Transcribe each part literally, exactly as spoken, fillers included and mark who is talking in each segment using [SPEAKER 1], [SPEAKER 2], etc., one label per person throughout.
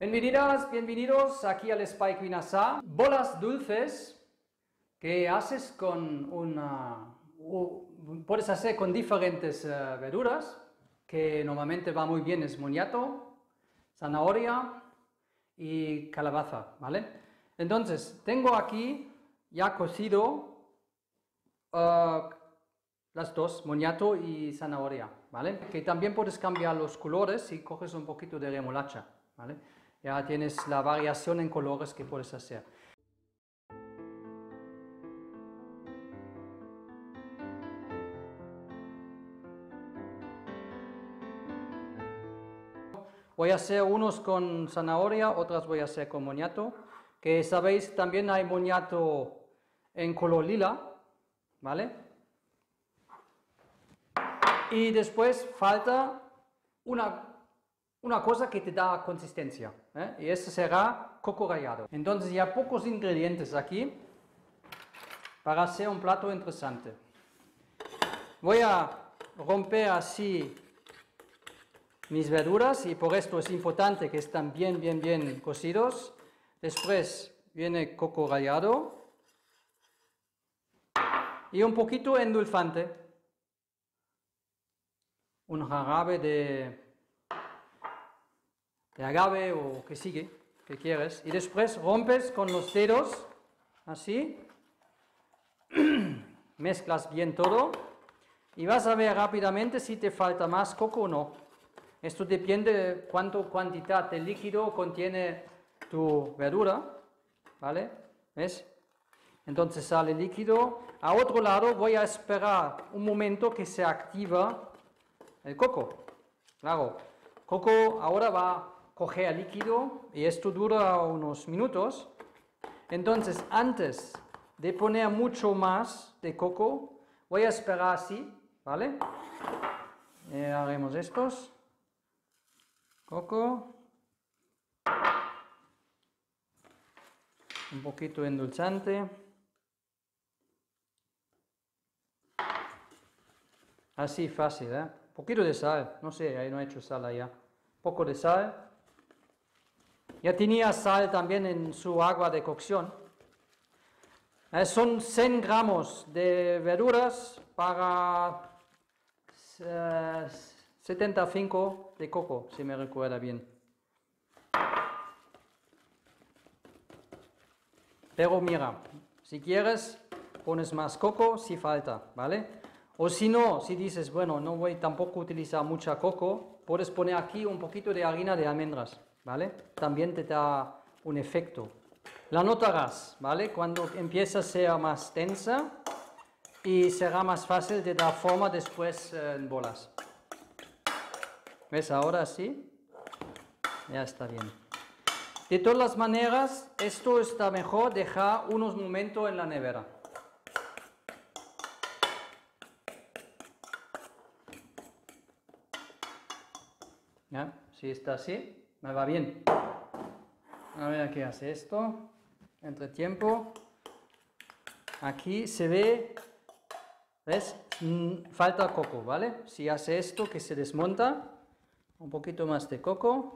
[SPEAKER 1] Bienvenidas, bienvenidos aquí al Spike Vinasa. Bolas dulces que haces con una... Uh, puedes hacer con diferentes uh, verduras, que normalmente va muy bien, es moniato, zanahoria y calabaza, ¿vale? Entonces, tengo aquí ya cocido uh, las dos, moniato y zanahoria, ¿vale? Que también puedes cambiar los colores si coges un poquito de remolacha, ¿vale? Ya tienes la variación en colores que puedes hacer. Voy a hacer unos con zanahoria, otras voy a hacer con moniato. Que sabéis, también hay moniato en color lila, ¿vale? Y después falta una, una cosa que te da consistencia, ¿eh? Y eso será coco rallado. Entonces ya pocos ingredientes aquí para hacer un plato interesante. Voy a romper así mis verduras y por esto es importante que estén bien, bien, bien cocidos. Después viene coco rallado y un poquito endulzante. Un jarabe de, de agave o que sigue, que quieres. Y después rompes con los dedos, así. Mezclas bien todo. Y vas a ver rápidamente si te falta más coco o no. Esto depende de cuánto cantidad de líquido contiene tu verdura, ¿vale? ¿Ves? Entonces sale líquido. A otro lado voy a esperar un momento que se activa el coco. Claro, coco ahora va a coger líquido y esto dura unos minutos. Entonces, antes de poner mucho más de coco, voy a esperar así, ¿vale? Eh, haremos estos. Coco. Un poquito endulzante. Así fácil, ¿eh? Un poquito de sal, no sé, ahí no he hecho sal allá. Un poco de sal. Ya tenía sal también en su agua de cocción. Eh, son cien gramos de verduras para eh, setenta y cinco de coco, si me recuerda bien. Pero mira, si quieres, pones más coco si falta, ¿vale? O si no, si dices, bueno, no voy tampoco a utilizar mucha coco, puedes poner aquí un poquito de harina de almendras, ¿vale? También te da un efecto. La notarás, ¿vale? Cuando empieza a ser más densa y será más fácil de dar forma después eh, en bolas. ¿Ves? Ahora sí, ya está bien. De todas las maneras, esto está mejor dejar unos momentos en la nevera. ¿Ya? Si está así, me va bien. A ver qué hace esto. Entre tiempo. Aquí se ve, ¿ves? Mm, falta coco, ¿vale? Si hace esto que se desmonta, un poquito más de coco.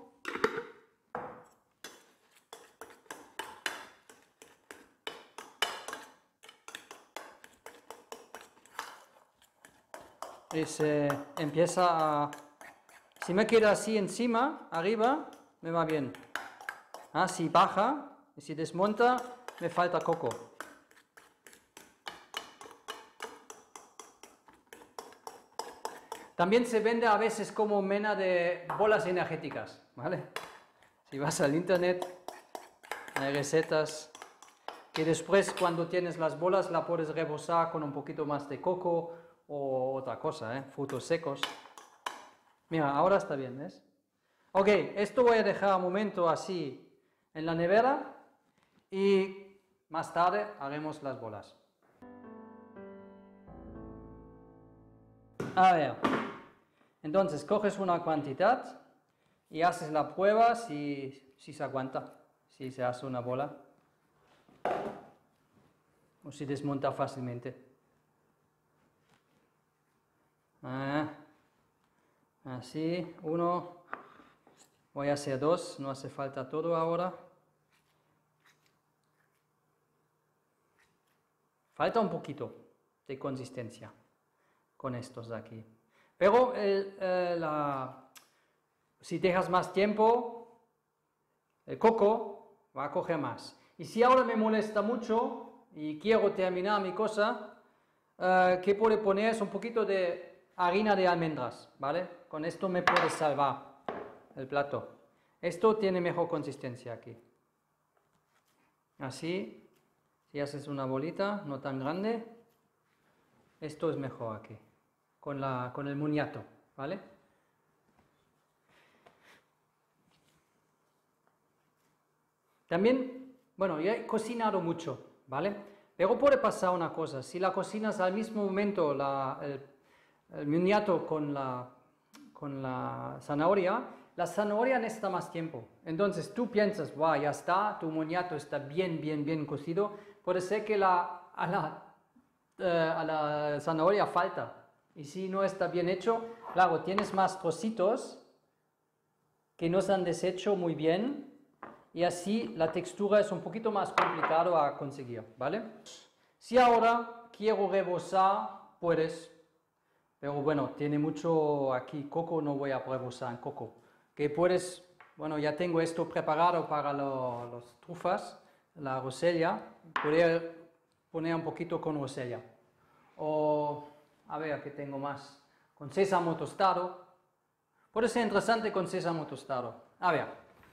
[SPEAKER 1] Y se empieza a... Si me queda así encima, arriba, me va bien. Ah, si baja y si desmonta, me falta coco. También se vende a veces como mena de bolas energéticas, ¿vale? Si vas al internet, hay recetas que después cuando tienes las bolas la puedes rebozar con un poquito más de coco o otra cosa, ¿eh? Frutos secos. Mira, ahora está bien, ¿ves? Ok, esto voy a dejar un momento así en la nevera y más tarde haremos las bolas. A ver, entonces coges una cantidad y haces la prueba si, si se aguanta, si se hace una bola o si desmonta fácilmente. Ah, así, uno, Voy a hacer dos, no hace falta todo ahora. Falta un poquito de consistencia con estos de aquí. Pero el, eh, la, si dejas más tiempo, el coco va a coger más. Y si ahora me molesta mucho y quiero terminar mi cosa, eh, ¿qué puedo poner? Es un poquito de harina de almendras, ¿vale? Con esto me puedes salvar el plato. Esto tiene mejor consistencia aquí. Así. Si haces una bolita, no tan grande, esto es mejor aquí, con, la, con el moniato, ¿vale? También, bueno, ya he cocinado mucho, ¿vale? Pero puede pasar una cosa, si la cocinas al mismo momento la, el, el moniato con la, con la zanahoria, la zanahoria necesita más tiempo. Entonces tú piensas, wow, ya está, tu moniato está bien, bien, bien cocido. Puede ser que la, a, la, eh, a la zanahoria falta. Y si no está bien hecho, claro, tienes más trocitos que no se han deshecho muy bien. Y así la textura es un poquito más complicado a conseguir, ¿vale? Si ahora quiero rebozar, puedes. Pero bueno, tiene mucho aquí coco, no voy a rebozar en coco. Que puedes, bueno, ya tengo esto preparado para los, los trufas, la rosella. Podría poner un poquito con rosella. O, a ver, ¿qué tengo más? Con sésamo tostado. Puede ser interesante con sésamo tostado. A ver.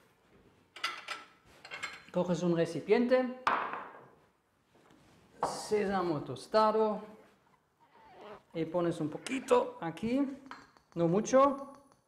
[SPEAKER 1] Coges un recipiente. Sésamo tostado. Y pones un poquito aquí. No mucho.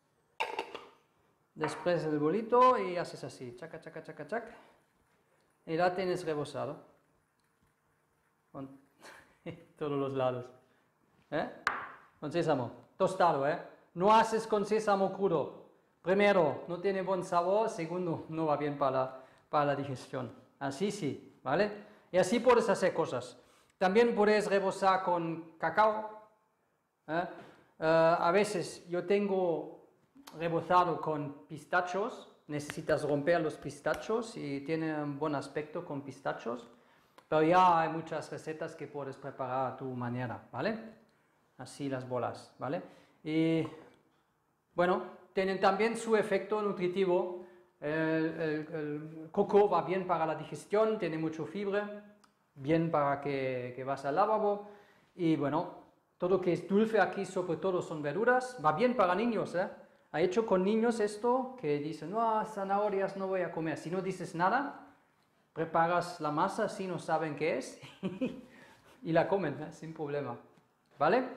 [SPEAKER 1] Después el bolito y haces así. Chaca, chaca, chaca, chaca. Y la tienes rebozado. Con todos los lados. ¿Eh? Con sésamo. Tostado, ¿eh? No haces con sésamo crudo. Primero, no tiene buen sabor. Segundo, no va bien para la, para la digestión. Así sí, ¿vale? Y así puedes hacer cosas. También puedes rebozar con cacao. ¿Eh? Uh, a veces yo tengo rebozado con pistachos. Necesitas romper los pistachos y tiene un buen aspecto con pistachos. Pero ya hay muchas recetas que puedes preparar a tu manera, ¿vale? Así las bolas, ¿vale? Y bueno, tienen también su efecto nutritivo. El, el, el coco va bien para la digestión, tiene mucho fibra, bien para que, que vas al lavabo. Y bueno, todo que es dulce aquí, sobre todo son verduras, va bien para niños, ¿eh? Ha hecho con niños esto que dicen, no, zanahorias no voy a comer. Si no dices nada, preparas la masa, si no saben qué es, y la comen, ¿eh? Sin problema. ¿Vale?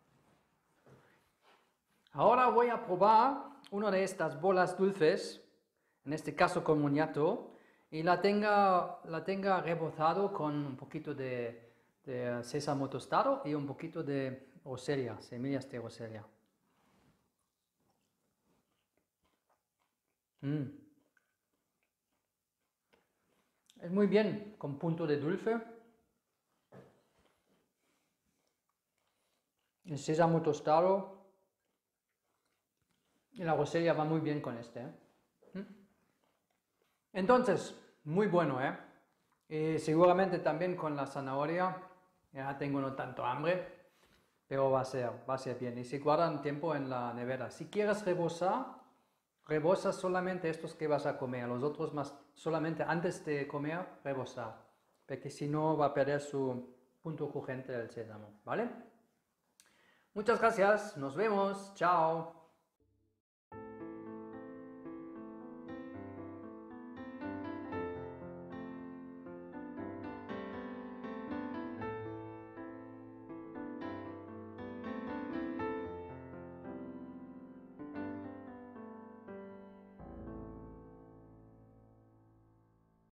[SPEAKER 1] Ahora voy a probar una de estas bolas dulces, en este caso con moniato, y la tenga, la tenga rebozado con un poquito de, de sésamo tostado y un poquito de rosella, semillas de rosella. Mm. Es muy bien, con punto de dulce. El sésamo tostado y la rosella va muy bien con este, ¿eh? ¿Mm? Entonces, muy bueno, ¿eh? Y seguramente también con la zanahoria, ya tengo no tanto hambre, pero va a ser, va a ser bien. Y se guardan tiempo en la nevera. Si quieres rebozar, rebozas solamente estos que vas a comer, los otros más solamente antes de comer, rebozar, porque si no va a perder su punto crujiente del sésamo, ¿vale? Muchas gracias, nos vemos, chao.